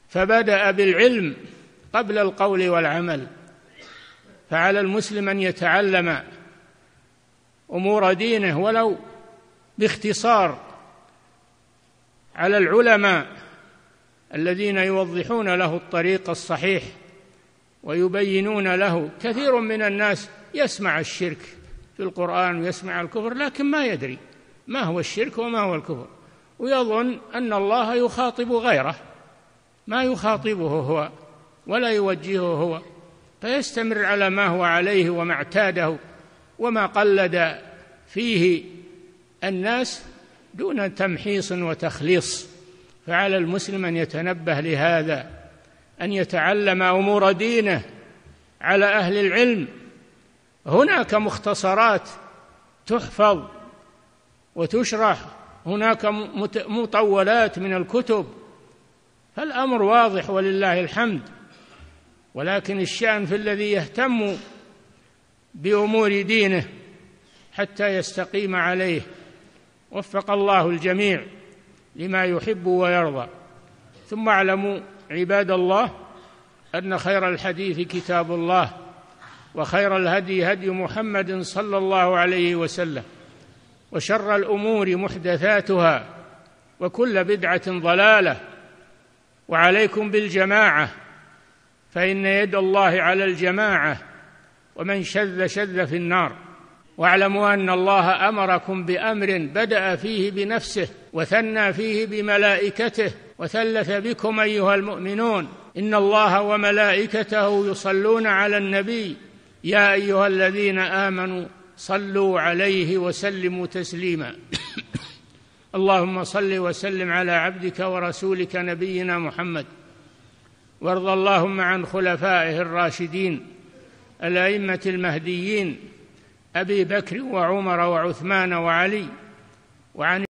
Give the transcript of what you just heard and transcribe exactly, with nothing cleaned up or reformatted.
فبدأ بالعلم قبل القول والعمل. فعلى المسلم أن يتعلم أمور دينه ولو باختصار، على العلماء الذين يوضحون له الطريق الصحيح ويبينون له. كثير من الناس يسمع الشرك في القرآن ويسمع الكفر لكن ما يدري ما هو الشرك وما هو الكفر، ويظن أن الله يخاطب غيره ما يخاطبه هو ولا يوجهه هو، فيستمر على ما هو عليه وما اعتاده وما قلد فيه الناس دون تمحيص وتخليص. فعلى المسلم أن يتنبه لهذا، أن يتعلم أمور دينه على أهل العلم. هناك مختصرات تحفظ وتشرح، هناك مطولات من الكتب، فالأمر واضح ولله الحمد. ولكن الشأن في الذي يهتم بأمور دينه حتى يستقيم عليه. وفق الله الجميع لما يحب ويرضى. ثم اعلموا عباد الله أن خير الحديث كتاب الله، وخير الهدي هدي محمد صلى الله عليه وسلم، وشر الأمور محدثاتها، وكل بدعة ضلالة. وعليكم بالجماعة، فإن يد الله على الجماعة، ومن شذ شذ في النار. واعلموا أن الله أمركم بأمر بدأ فيه بنفسه وثنى فيه بملائكته وثلث بكم أيها المؤمنون: إن الله وملائكته يصلون على النبي يا أيها الذين آمنوا صلوا عليه وسلموا تسليما. اللهم صل وسلم على عبدك ورسولك نبينا محمد، وارض اللهم عن خلفائه الراشدين الأئمة المهديين أبي بكر وعمر وعثمان وعلي، وعن